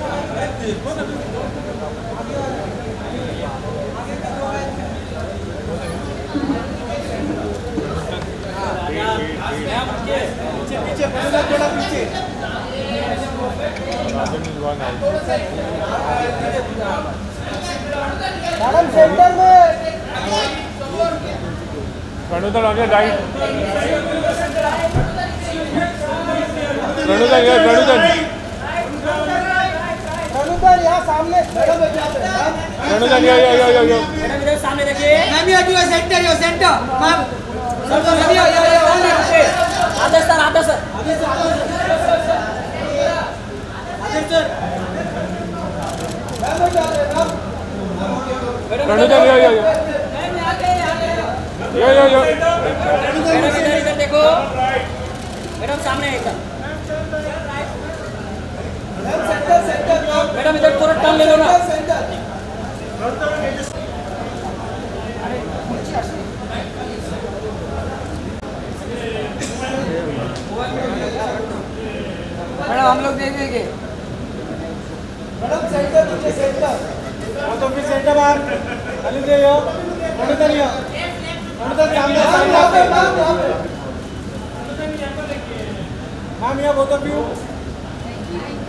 पीछे थोड़ा पीछे मैडम सेंटर में रणुदर आगे राइट रणुदर यहाँ सामने रणुदर यो मैडम इधर सामने देखिए मैम ये सेंटर मैम आदर्श सर रणुदर यो मैडम इधर देखो मैडम सामने एकदम मैडम इधर थोड़ा टर्न ले लो ना मैडम हम लोग देख देंगे मैडम सेंटर तो फिर सेंटर बाहर अली दे यो रणुदर सामने मैम यहाँ बोथ ऑफ यू